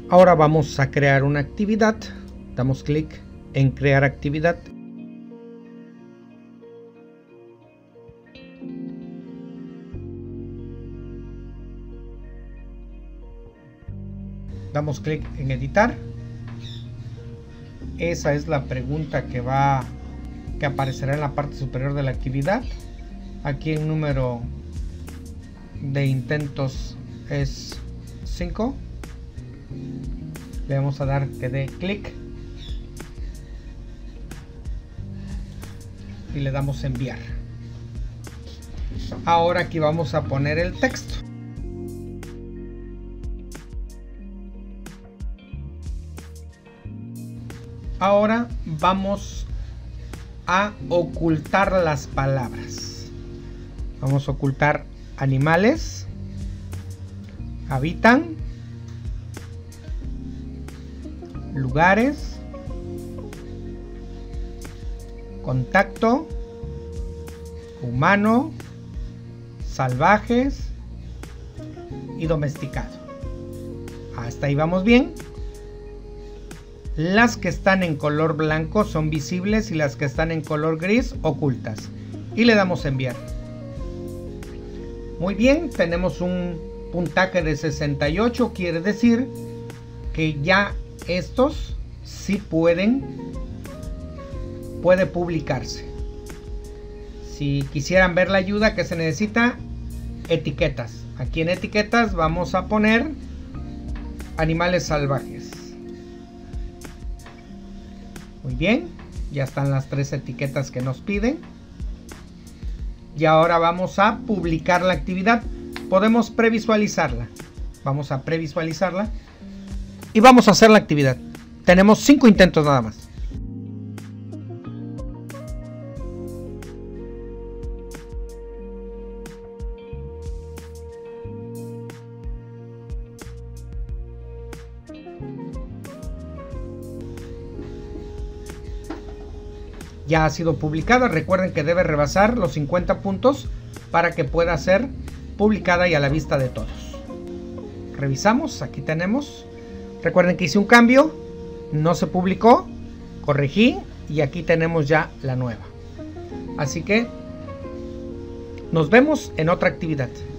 Ahora vamos a crear una actividad. Damos clic en crear actividad. Damos clic en editar. Esa es la pregunta que aparecerá en la parte superior de la actividad. Aquí el número de intentos es 5. Le vamos a dar que dé clic y le damos enviar. Ahora aquí vamos a poner el texto. Ahora vamos a ocultar las palabras. Vamos a ocultar animales, habitan, lugares, contacto, humano, salvajes y domesticado. Hasta ahí vamos bien. Las que están en color blanco son visibles y las que están en color gris ocultas. Y le damos enviar. Muy bien, tenemos un puntaje de 68, quiere decir que ya estos sí puede publicarse. Si quisieran ver la ayuda que se necesita, etiquetas. Aquí en etiquetas vamos a poner animales salvajes. Muy bien, ya están las 3 etiquetas que nos piden. Y ahora vamos a publicar la actividad. Podemos previsualizarla. Vamos a previsualizarla. Y vamos a hacer la actividad. Tenemos 5 intentos nada más. Ya ha sido publicada. Recuerden que debe rebasar los 50 puntos para que pueda ser publicada y a la vista de todos. Revisamos, aquí tenemos. Recuerden que hice un cambio, no se publicó, corregí y aquí tenemos ya la nueva. Así que nos vemos en otra actividad.